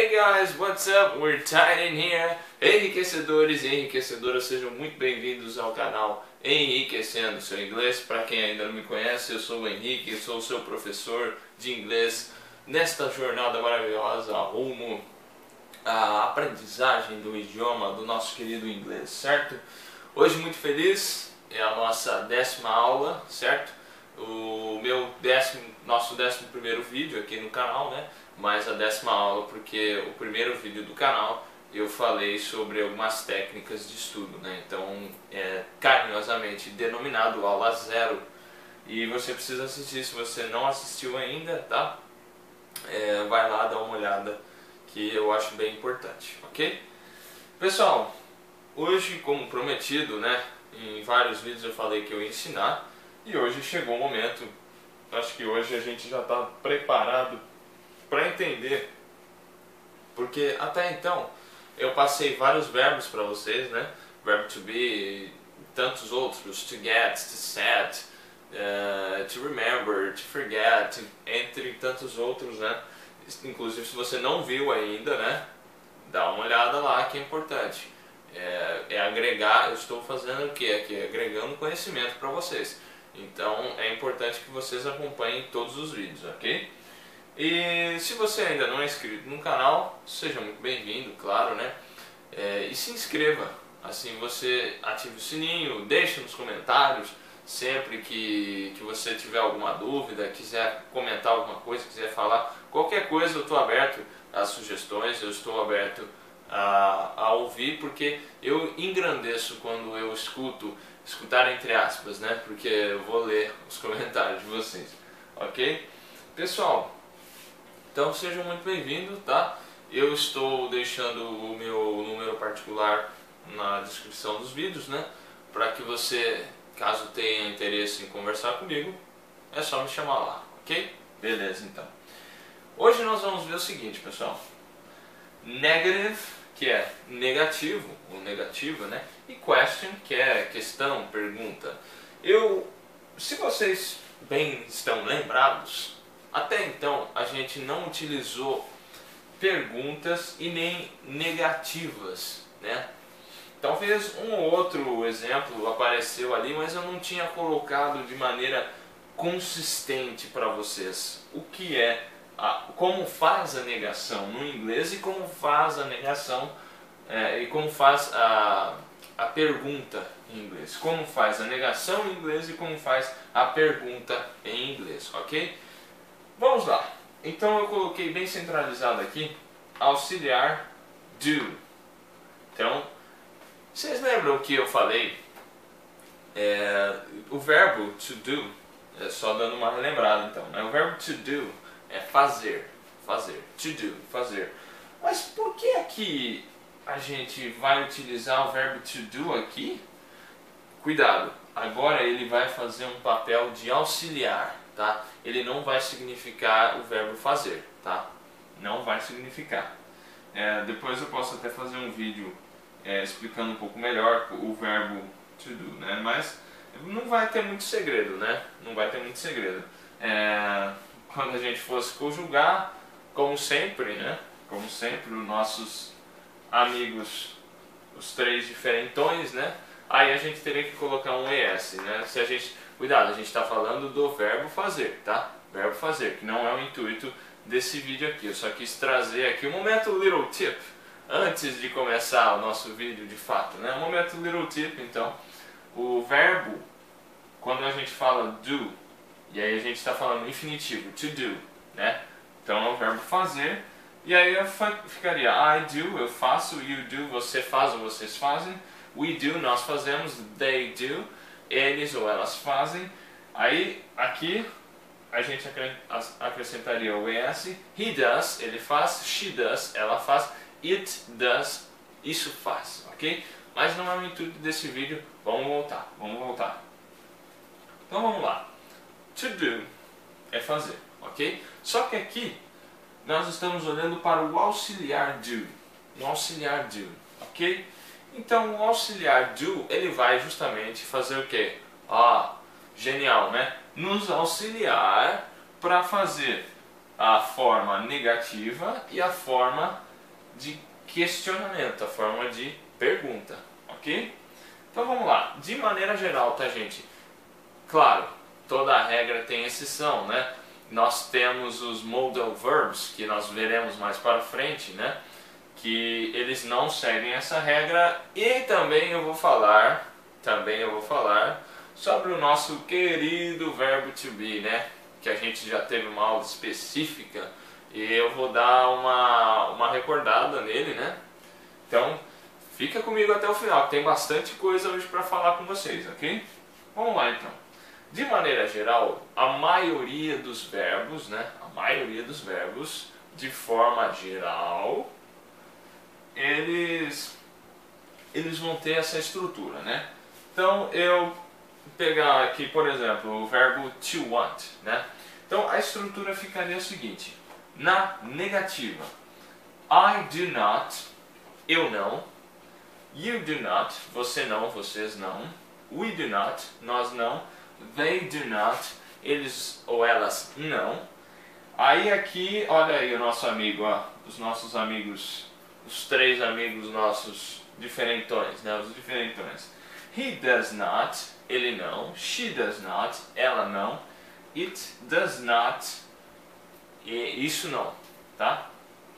Hey guys, what's up? We're tied in here. Enriquecedores e enriquecedoras, sejam muito bem-vindos ao canal Enriquecendo Seu Inglês. Para quem ainda não me conhece, eu sou o Henrique, eu sou o seu professor de inglês nesta jornada maravilhosa rumo à aprendizagem do idioma do nosso querido inglês, certo? Hoje muito feliz, é a nossa 10ª aula, certo? Nosso 11º vídeo aqui no canal, né? Mas a 10ª aula porque o primeiro vídeo do canal eu falei sobre algumas técnicas de estudo, né? Então é carinhosamente denominado aula 0 e você precisa assistir. Se você não assistiu ainda, tá? Vai lá dar uma olhada que eu acho bem importante, ok? Pessoal, hoje, como prometido, né? Em vários vídeos eu falei que eu ia ensinar e hoje chegou o momento. Acho que hoje a gente já está preparado para entender, porque até então eu passei vários verbos para vocês, né? Verbo to be, tantos outros, to get, to set, to remember, to forget, entre tantos outros, né? Inclusive, se você não viu ainda, né? Dá uma olhada lá que é importante. É agregar, eu estou fazendo o que? Aqui, agregando conhecimento para vocês. Então é importante que vocês acompanhem todos os vídeos, ok? E se você ainda não é inscrito no canal, seja muito bem-vindo, claro, né? E se inscreva, assim você ative o sininho, deixe nos comentários sempre que você tiver alguma dúvida, quiser comentar alguma coisa, quiser falar qualquer coisa, eu estou aberto às sugestões, eu estou aberto a ouvir, porque eu engrandeço quando eu escutar entre aspas, né? Porque eu vou ler os comentários de vocês, ok? Pessoal, então sejam muito bem-vindos, tá? Eu estou deixando o meu número particular na descrição dos vídeos, né? Para que você, caso tenha interesse em conversar comigo, é só me chamar lá, ok? Beleza, então. Hoje nós vamos ver o seguinte, pessoal. Negative, que é negativo, ou negativa, né? E question, que é questão, pergunta. Se vocês bem estão lembrados, até então a gente não utilizou perguntas e nem negativas, né? Talvez um ou outro exemplo apareceu ali, mas eu não tinha colocado de maneira consistente para vocês o que é, como faz a negação no inglês e como faz a negação e como faz a pergunta em inglês. Como faz a negação em inglês e como faz a pergunta em inglês, ok? Vamos lá. Então eu coloquei bem centralizado aqui, auxiliar do. Então, vocês lembram que eu falei? O verbo to do, só dando uma relembrada então, né? O verbo to do é fazer, to do, fazer. Mas por que aqui a gente vai utilizar o verbo to do aqui? Cuidado, agora ele vai fazer um papel de auxiliar, tá? Ele não vai significar o verbo fazer, tá? Não vai significar. Depois eu posso até fazer um vídeo explicando um pouco melhor o verbo to do, né? Mas não vai ter muito segredo, né? Não vai ter muito segredo. Quando a gente fosse conjugar, como sempre, né? Como sempre, os nossos amigos, os três diferentões, né? Aí a gente teria que colocar um ES, né? Cuidado, a gente está falando do verbo fazer, tá? Verbo fazer, que não é o intuito desse vídeo aqui. Eu só quis trazer aqui um momento little tip, antes de começar o nosso vídeo de fato, né? Um momento little tip, então. O verbo, quando a gente fala do, e aí a gente está falando infinitivo, to do, né? Então é o verbo fazer, e aí ficaria I do, eu faço, you do, você faz ou vocês fazem, we do, nós fazemos, they do, eles ou elas fazem. Aí aqui a gente acrescentaria o ES, he does, ele faz, she does, ela faz, it does, isso faz, ok? Mas não é o intuito desse vídeo, vamos voltar. Então vamos lá. To do é fazer, ok? Só que aqui nós estamos olhando para o auxiliar do, ok? Então o auxiliar do, ele vai justamente fazer o quê? Genial, né? Nos auxiliar para fazer a forma negativa e a forma de questionamento, a forma de pergunta, ok? Então vamos lá, de maneira geral, tá gente? Claro, toda regra tem exceção, né? Nós temos os modal verbs, que nós veremos mais para frente, né? Que eles não seguem essa regra, e também eu vou falar sobre o nosso querido verbo to be, né? Que a gente já teve uma aula específica e eu vou dar uma recordada nele, né? Então, fica comigo até o final, que tem bastante coisa hoje para falar com vocês, ok? Vamos lá então. De maneira geral, a maioria dos verbos, né? A maioria dos verbos, de forma geral, eles vão ter essa estrutura, né? Então, eu pegar aqui, por exemplo, o verbo to want, né? Então, a estrutura ficaria o seguinte: na negativa, I do not, eu não; you do not, você não, vocês não; we do not, nós não; they do not, eles ou elas não. Aí aqui, olha aí o nosso amigo, ó, os nossos amigos, os três amigos nossos diferentões, né? Os diferentões. He does not, ele não; she does not, ela não; it does not, e isso não, tá?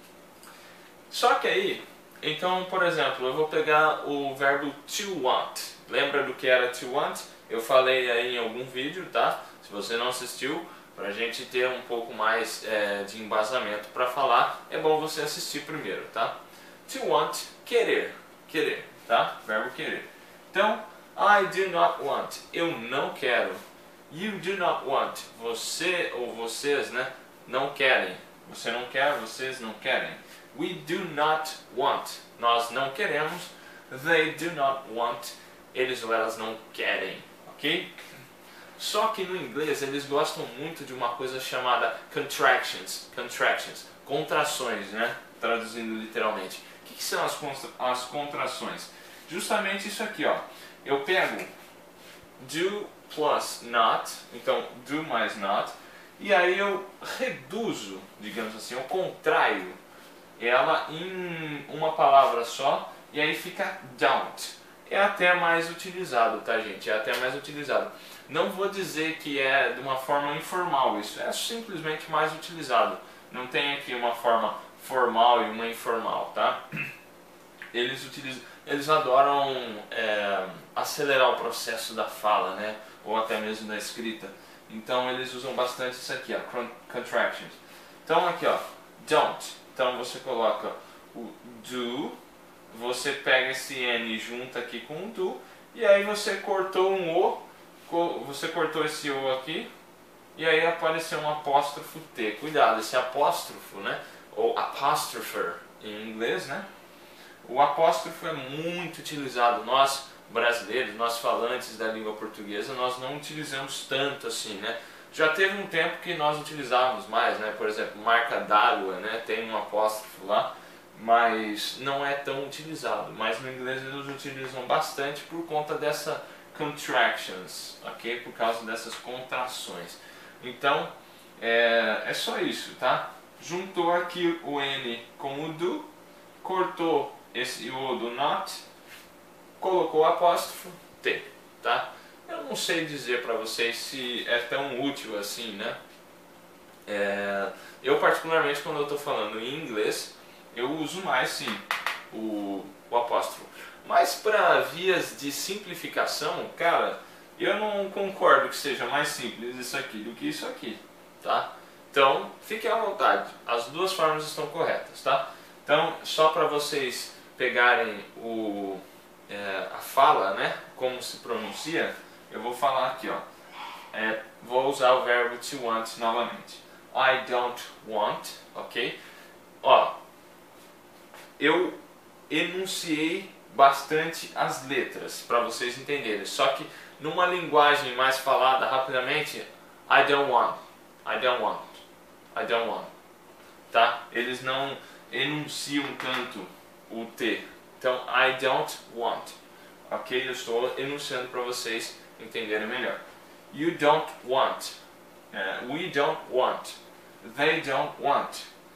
Só que aí, então, por exemplo, eu vou pegar o verbo to want. Lembra do que era to want? Eu falei aí em algum vídeo, tá? Se você não assistiu, pra gente ter um pouco mais de embasamento para falar, é bom você assistir primeiro, tá? To want, querer, querer, tá? Verbo querer. Então, I do not want, eu não quero. You do not want, você ou vocês, né, não querem. Você não quer, vocês não querem. We do not want, nós não queremos. They do not want, eles ou elas não querem, ok? Só que no inglês eles gostam muito de uma coisa chamada contractions, contrações, né, traduzindo literalmente. O que são as contrações? Justamente isso aqui, ó. Eu pego do plus not, então do mais not, e aí eu reduzo, digamos assim, eu contraio ela em uma palavra só, e aí fica don't. É até mais utilizado, tá gente? É até mais utilizado. Não vou dizer que é de uma forma informal isso, é simplesmente mais utilizado. Não tem aqui uma forma formal e uma informal, tá? Eles adoram acelerar o processo da fala, né? Ou até mesmo da escrita. Então eles usam bastante isso aqui, ó, contractions. Então aqui, ó, don't. Então você coloca o do, você pega esse N e junta aqui com o do, e aí você cortou um O, você cortou esse O aqui, e aí apareceu um apóstrofo T. Cuidado, esse apóstrofo, né? Ou apostropher em inglês, né? O apóstrofo é muito utilizado. Nós brasileiros, nós falantes da língua portuguesa, nós não utilizamos tanto assim, né? Já teve um tempo que nós utilizávamos mais, né? Por exemplo, marca d'água, né? Tem um apóstrofo lá, mas não é tão utilizado. Mas no inglês eles utilizam bastante por conta dessa contractions, ok? Por causa dessas contrações. Então, é só isso, tá? Juntou aqui o N com o do, cortou esse O do not, colocou o apóstrofo T, tá? Eu não sei dizer para vocês se é tão útil assim, né? Eu particularmente, quando eu estou falando em inglês, eu uso mais sim o apóstrofo. Mas para vias de simplificação, cara, eu não concordo que seja mais simples isso aqui do que isso aqui, tá? Então, fiquem à vontade, as duas formas estão corretas, tá? Então, só para vocês pegarem a fala, né, como se pronuncia, eu vou falar aqui, ó. Vou usar o verbo to want novamente. I don't want, ok? Ó, eu enunciei bastante as letras para vocês entenderem. Só que numa linguagem mais falada rapidamente, I don't want, I don't want, I don't want, tá? Eles não enunciam tanto o T. Então, I don't want, ok? Eu estou enunciando para vocês entenderem melhor. You don't want, we don't want, they don't want.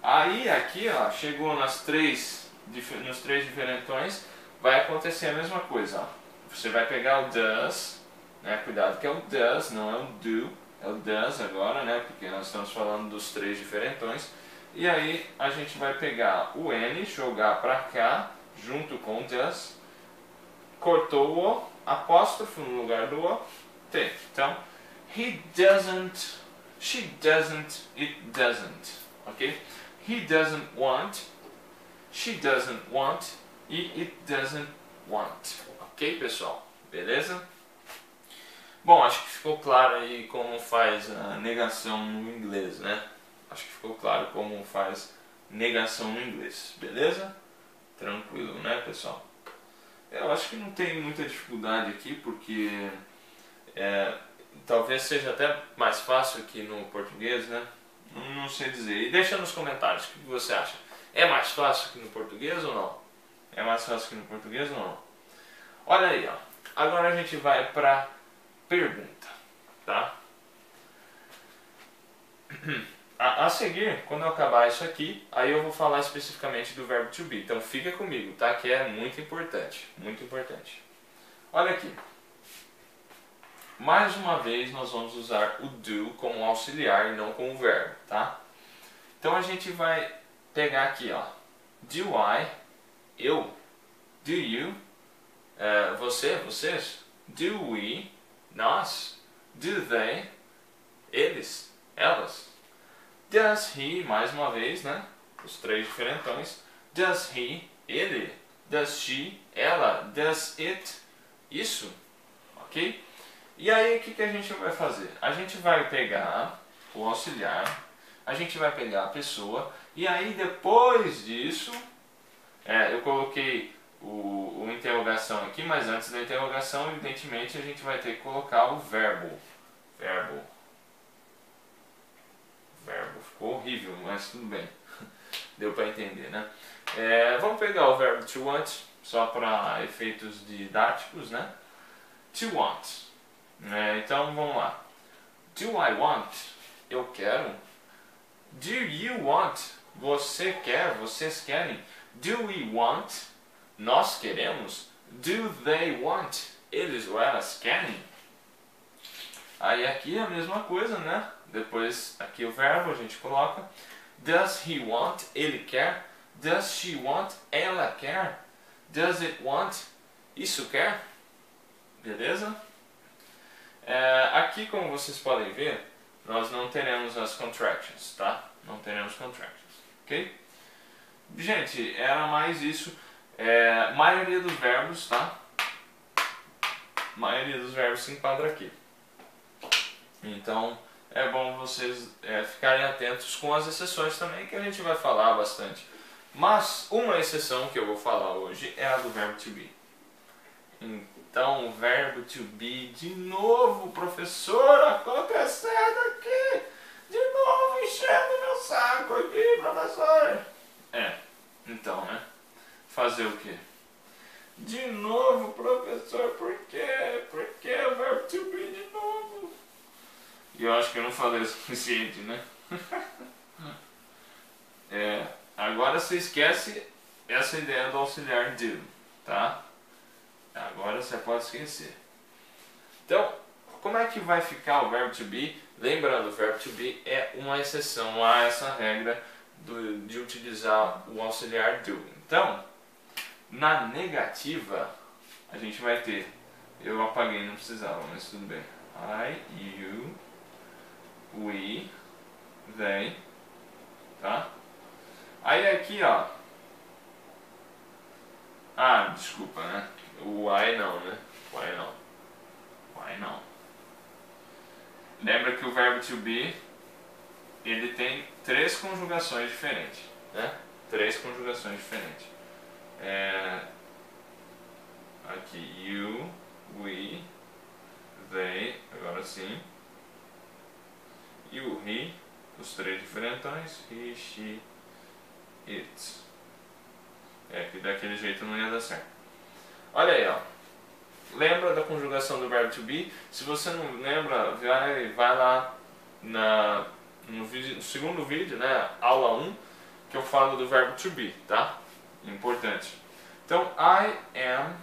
Aí aqui, ó, chegou nos três diferentões, vai acontecer a mesma coisa, ó. Você vai pegar o does, né? Cuidado que é o does, não é o do, é o does agora, né? Porque nós estamos falando dos três diferentões. E aí a gente vai pegar o N, jogar para cá, junto com o does, cortou o O, apóstrofo no lugar do O, T. Então, he doesn't, she doesn't, it doesn't, ok? He doesn't want, she doesn't want e it doesn't want, ok, pessoal? Beleza? Bom, acho que ficou claro aí como faz a negação no inglês, né? Acho que ficou claro como faz negação no inglês, beleza? Tranquilo, né, pessoal? Eu acho que não tem muita dificuldade aqui, porque talvez seja até mais fácil aqui no português, né? Não sei dizer. E deixa nos comentários o que você acha. É mais fácil que no português ou não? É mais fácil que no português ou não? Olha aí, ó. Agora a gente vai para pergunta, tá? A seguir, quando eu acabar isso aqui, aí eu vou falar especificamente do verbo to be. Então fica comigo, tá? Que é muito importante, muito importante. Olha aqui. Mais uma vez nós vamos usar o do como auxiliar e não como verbo, tá? Então a gente vai pegar aqui, ó. Do I, eu. Do you, você, vocês. Do we, nós. Do they, eles, elas. Does he, mais uma vez, né? Os três diferentões. Does he, ele. Does she, ela. Does it, isso. Ok? E aí o que a gente vai fazer? A gente vai pegar o auxiliar, a gente vai pegar a pessoa, e aí depois disso, eu coloquei o interrogação aqui, mas antes da interrogação, evidentemente, a gente vai ter que colocar o verbo. Verbo. Ficou horrível, mas tudo bem. Deu para entender, né? Vamos pegar o verbo to want, só para efeitos didáticos, né? To want. Então vamos lá. Do I want? Eu quero. Do you want? Você quer? Vocês querem? Do we want? Nós queremos. Do they want? Eles ou elas querem? Aí aqui é a mesma coisa, né? Depois aqui o verbo a gente coloca. Does he want? Ele quer. Does she want? Ela quer. Does it want? Isso quer? Beleza? Aqui, como vocês podem ver, nós não teremos as contractions, tá? Não teremos contractions, ok? Gente, era mais isso. Maioria dos verbos, tá? Maioria dos verbos se enquadra aqui. Então, é bom vocês ficarem atentos com as exceções também, que a gente vai falar bastante. Mas, uma exceção que eu vou falar hoje é a do verbo to be. Então, o verbo to be, de novo, professor, acontecendo aqui, de novo enchendo meu saco aqui, professor. Então, né? Fazer o quê? De novo, professor, por quê? Por que o verbo to be de novo? E eu acho que eu não falei o suficiente, né? Agora você esquece essa ideia do auxiliar do, tá? Agora você pode esquecer. Então, como é que vai ficar o verbo to be? Lembrando, o verbo to be é uma exceção a essa regra de utilizar o auxiliar do. Então, na negativa, a gente vai ter... Eu apaguei, não precisava, mas tudo bem. I, you, we, they, tá? Aí aqui, ó... desculpa, né? O why não, né? Why não. Why não. Lembra que o verbo to be, ele tem 3 conjugações diferentes, né? 3 conjugações diferentes. Aqui, you, we, they, agora sim. E o he, os 3 diferentões, he, she, it. Que daquele jeito não ia dar certo. Olha aí, ó. Lembra da conjugação do verbo to be? Se você não lembra, vai lá no segundo vídeo, né? Aula 1. que eu falo do verbo to be, tá? Importante. Então, I am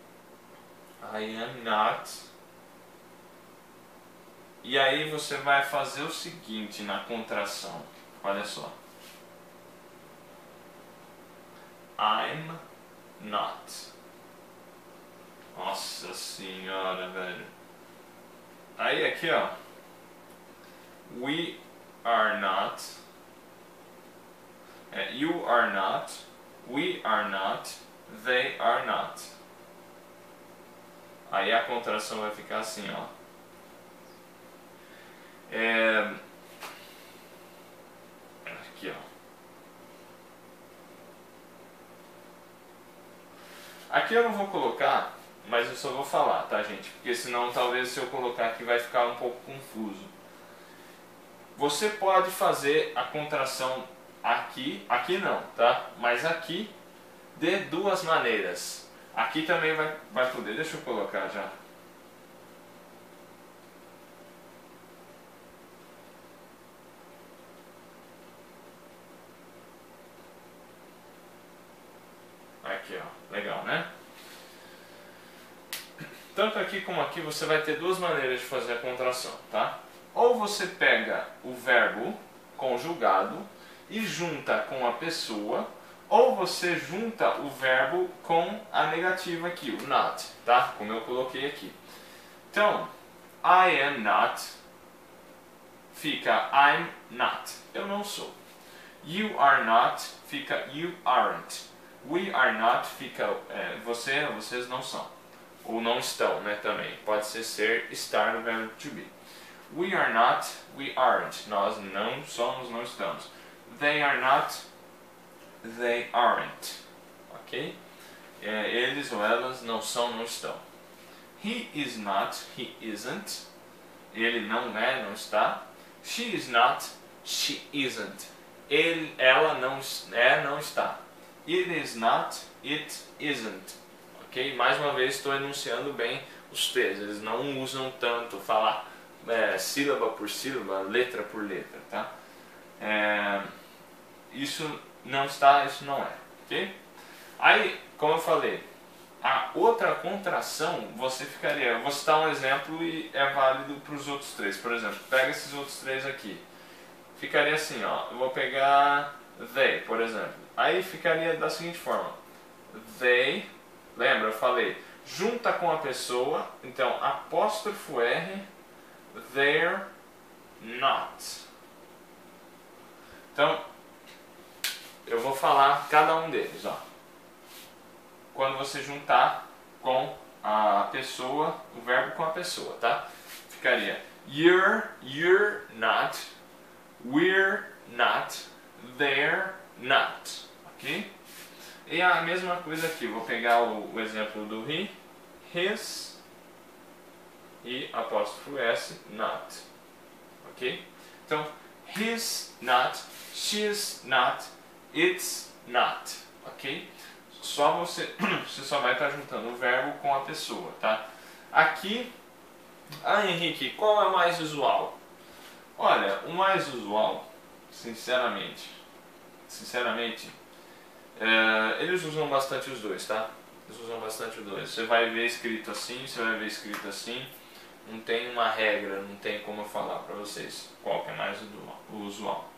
not. E aí você vai fazer o seguinte na contração. Olha só. I'm not. Nossa senhora, velho. Aí aqui, ó. We are not. You are not. We are not. They are not. Aí a contração vai ficar assim, ó. Aqui, ó. Aqui eu não vou colocar, mas eu só vou falar, tá, gente? Porque senão talvez se eu colocar aqui vai ficar um pouco confuso. Você pode fazer a contração aqui, aqui não, tá? Mas aqui de duas maneiras. Aqui também vai poder, deixa eu colocar já. Aqui, ó, legal, né? Tanto aqui como aqui você vai ter duas maneiras de fazer a contração, tá? Ou você pega o verbo conjugado e junta com a pessoa, ou você junta o verbo com a negativa aqui, o not, tá? Como eu coloquei aqui. Então, I am not fica I'm not, eu não sou. You are not fica you aren't. We are not fica vocês não são. Ou não estão, né, também. Pode ser estar no verbo to be. We are not, we aren't. Nós não somos, não estamos. They are not, they aren't. Ok? Eles ou elas não são, não estão. He is not, he isn't. Ele não é, não está. She is not, she isn't. Ela não é, não está. It is not, it isn't. Ok? Mais uma vez estou enunciando bem os T's. Eles não usam tanto falar sílaba por sílaba, letra por letra, tá? Isso não está, isso não é. Ok? Aí, como eu falei, a outra contração você ficaria. Eu vou citar um exemplo e é válido para os outros três. Por exemplo, pega esses outros três aqui. Ficaria assim, ó. Eu vou pegar they, por exemplo. Aí ficaria da seguinte forma: they, lembra, eu falei, junta com a pessoa, então apóstrofo R, they're not. Então, eu vou falar cada um deles, ó. Quando você juntar com a pessoa, o verbo com a pessoa, tá? Ficaria you're not, we're not, they're not. Ok? E a mesma coisa aqui, vou pegar o exemplo do he, his e apóstrofo S, not. Ok? Então, his not, she's not, it's not. Ok? Você só vai estar juntando o verbo com a pessoa, tá? Aqui, Henrique, qual é o mais usual? Olha, o mais usual, sinceramente, eles usam bastante os dois, tá? Eles usam bastante os dois. Você vai ver escrito assim, você vai ver escrito assim. Não tem uma regra, não tem como eu falar pra vocês qual que é mais o usual.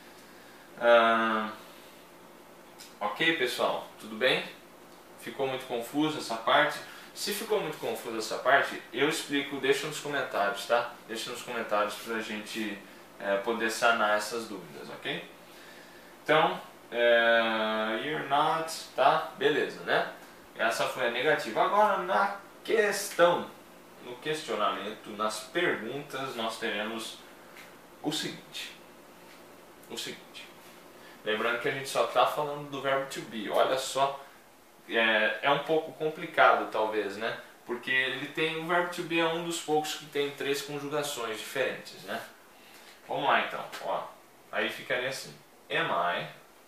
Ok, pessoal? Tudo bem? Ficou muito confuso essa parte? Se ficou muito confuso essa parte, eu explico, deixa nos comentários, tá? Deixa nos comentários pra gente poder sanar essas dúvidas, ok? Então, you're not, tá? Beleza, né? Essa foi a negativa. Agora, na questão, no questionamento, nas perguntas, nós teremos o seguinte. Lembrando que a gente só está falando do verbo to be. Olha só, é um pouco complicado talvez, né? Porque ele tem, o verbo to be é um dos poucos que tem 3 conjugações diferentes, né? Vamos lá então, ó. Aí ficaria assim: am I?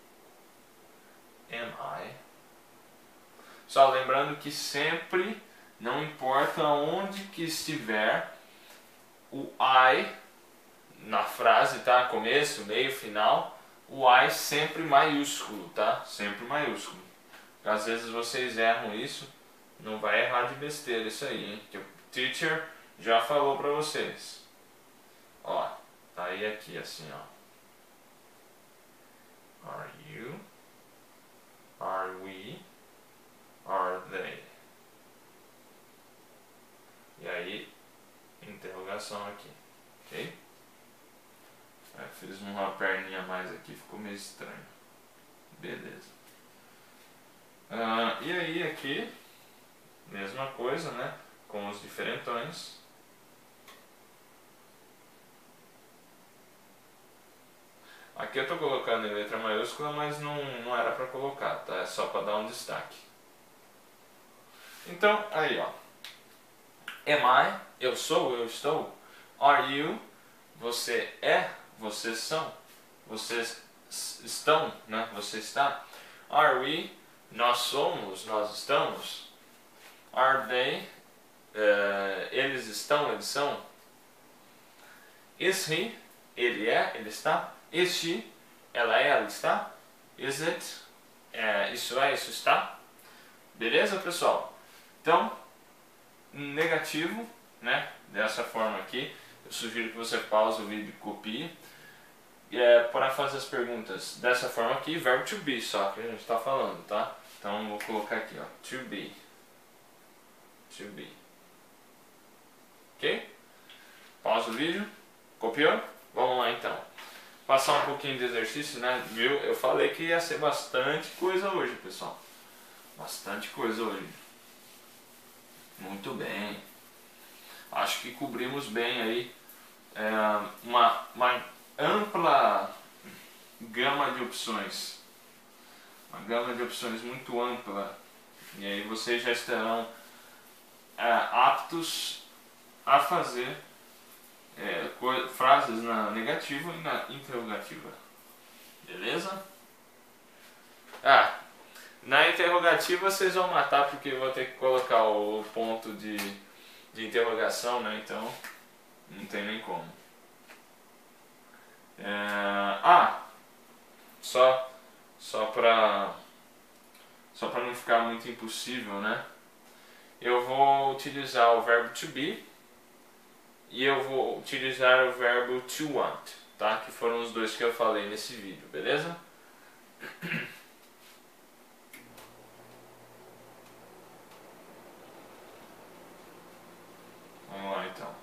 Só lembrando que sempre, não importa onde que estiver o I na frase, tá? Começo, meio, final, o I sempre maiúsculo, tá? Sempre maiúsculo. Às vezes vocês erram isso, não vai errar de besteira isso aí, hein? Que o teacher já falou pra vocês. Ó, tá aí aqui assim, ó. Are you? Are we? Are they? E aí, interrogação aqui, ok? Fiz uma perninha a mais aqui, ficou meio estranho. Beleza. E aí aqui, mesma coisa, né? Com os diferentões. Aqui eu tô colocando em letra maiúscula, mas não era pra colocar, tá? É só pra dar um destaque. Então, aí ó. Am I? Eu sou, eu estou. Are you? Você é, vocês são. Vocês estão, né? Você está. Are we? Nós somos, nós estamos. Are they? Eles estão, eles são. Is he? Ele é, ele está. Is she? Ela é, ela está. Is it? Isso é, isso está. Beleza, pessoal? Então, negativo, né? Dessa forma aqui. Eu sugiro que você pause o vídeo e copie. Para fazer as perguntas dessa forma aqui, verbo to be só que a gente está falando, tá? Então vou colocar aqui, ó, to be. To be. Ok? Pausa o vídeo. Copiou? Vamos lá então. Passar um pouquinho de exercício, né? Viu? Eu falei que ia ser bastante coisa hoje, pessoal. Bastante coisa hoje. Muito bem. Acho que cobrimos bem aí uma ampla gama de opções. Uma gama de opções muito ampla. E aí vocês já estarão aptos a fazer frases na negativa e na interrogativa. Beleza? Na interrogativa vocês vão matar porque eu vou ter que colocar o ponto de interrogação, né? Então não tem nem como. Só para não ficar muito impossível, né? Eu vou utilizar o verbo to be e eu vou utilizar o verbo to want, tá? Que foram os dois que eu falei nesse vídeo, beleza? Vamos lá então.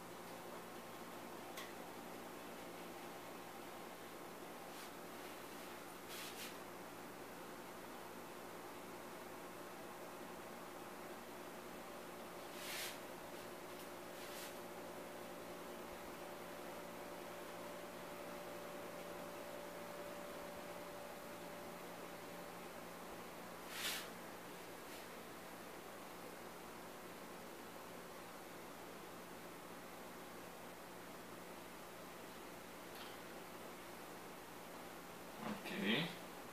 Ok.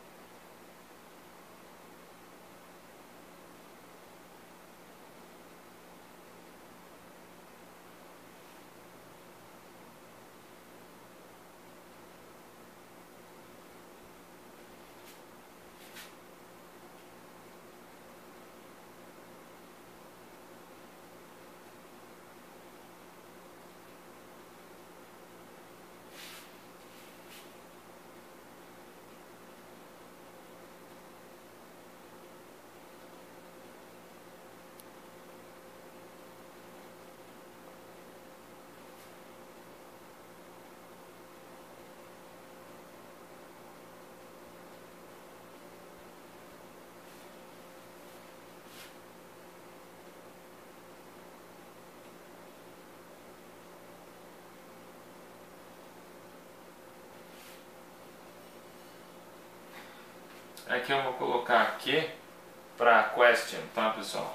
Aqui eu vou colocar aqui para question, tá, pessoal?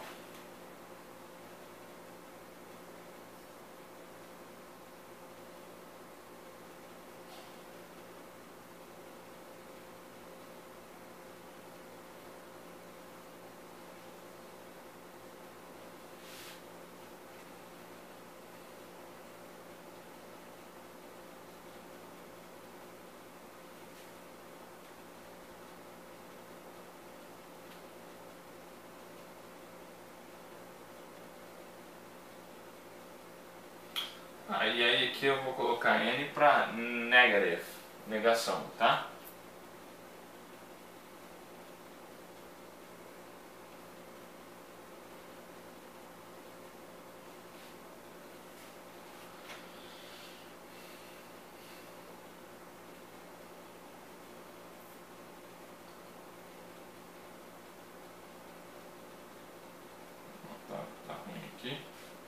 E aí aqui eu vou colocar N para negative, negação, tá? Tá ruim aqui.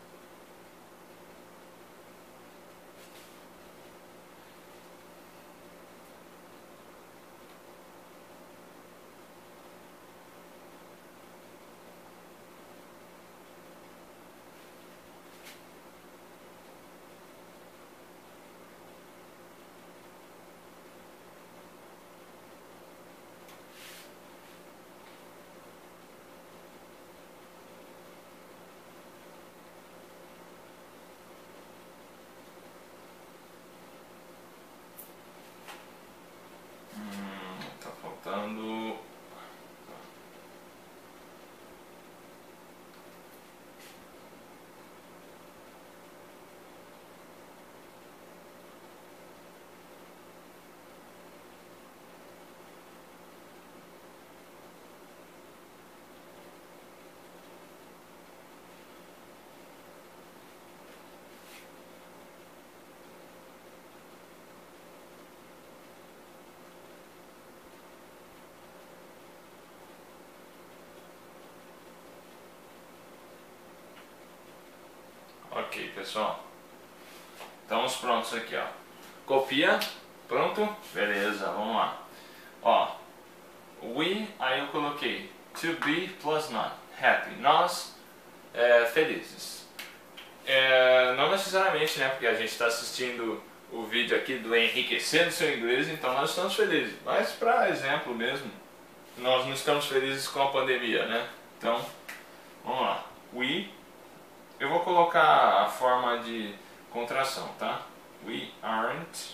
Tá faltando. Ok, pessoal. Estamos prontos aqui, ó. Copia. Pronto? Beleza, vamos lá. Ó, aí eu coloquei to be plus not, happy. Nós, felizes. Não necessariamente, né? Porque a gente está assistindo o vídeo aqui do Enriquecendo Seu Inglês, então nós estamos felizes. Mas, para exemplo mesmo, nós não estamos felizes com a pandemia, né? Então, vamos lá. Eu vou colocar a forma de contração, tá? We aren't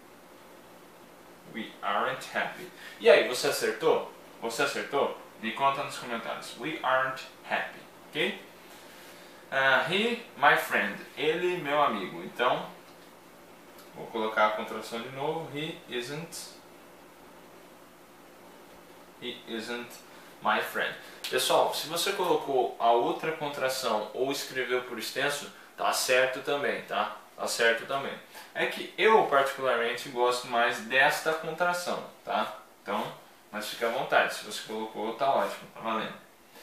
happy. E aí, você acertou? Você acertou? Me conta nos comentários. We aren't happy, ok? He, my friend. Ele, meu amigo. Então, vou colocar a contração de novo. He isn't my friend. Pessoal, se você colocou a outra contração ou escreveu por extenso, tá certo também, tá? Tá certo também. É que eu particularmente gosto mais desta contração, tá? Então, mas fica à vontade, se você colocou tá ótimo, tá valendo.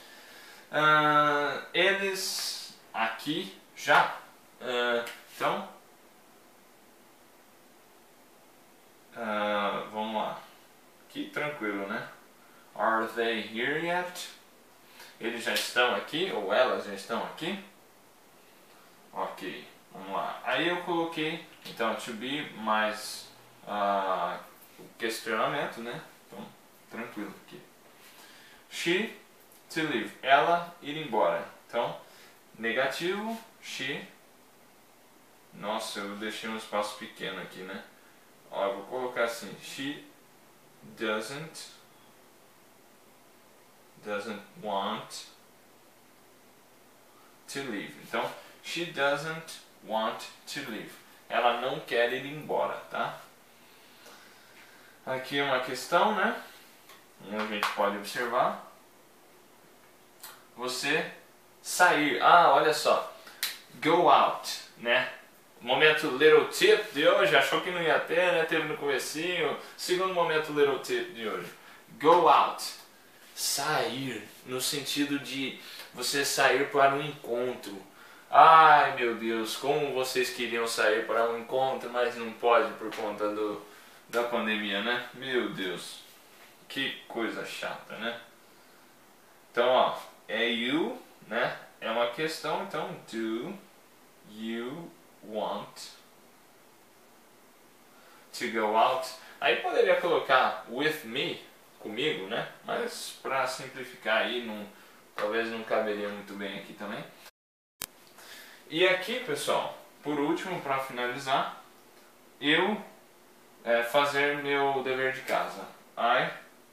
Eles aqui já, então, vamos lá, aqui tranquilo, né? Are they here yet? Eles já estão aqui, ou elas já estão aqui? Ok, vamos lá. Aí eu coloquei, então, to be mais o questionamento, né? Então, tranquilo aqui. She, to leave. Ela ir embora. Então, negativo, she. Nossa, eu deixei um espaço pequeno aqui, né? Ó, eu vou colocar assim, she doesn't want to leave. Então, she doesn't want to leave. Ela não quer ir embora, tá? Aqui é uma questão, né? A gente pode observar. Você sair. Olha só. Go out, né? Momento little tip de hoje. Achou que não ia ter, né? Teve no comecinho. Segundo momento little tip de hoje. Go out. Sair, no sentido de você sair para um encontro. Ai meu Deus, como vocês queriam sair para um encontro, mas não pode por conta da pandemia, né? Meu Deus, que coisa chata, né? Então, ó, é you, né? É uma questão, então, do you want to go out? Aí poderia colocar with me, comigo, né? Mas para simplificar aí, talvez não caberia muito bem aqui também. E aqui, pessoal, por último, para finalizar, eu fazer meu dever de casa. I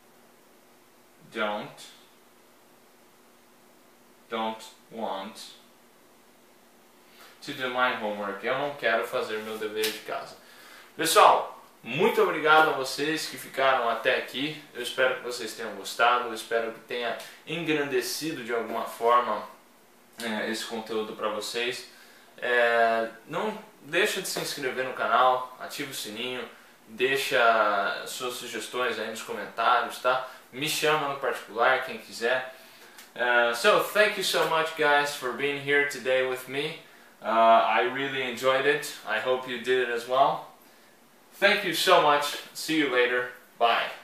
don't want to do my homework. Eu não quero fazer meu dever de casa. Pessoal, muito obrigado a vocês que ficaram até aqui. Eu espero que vocês tenham gostado. Eu espero que tenha engrandecido de alguma forma esse conteúdo para vocês. Não deixa de se inscrever no canal, ativa o sininho, deixa suas sugestões aí nos comentários, tá? Me chama no particular, quem quiser. So thank you so much guys for being here today with me. I really enjoyed it. I hope you did it as well. Thank you so much. See you later. Bye.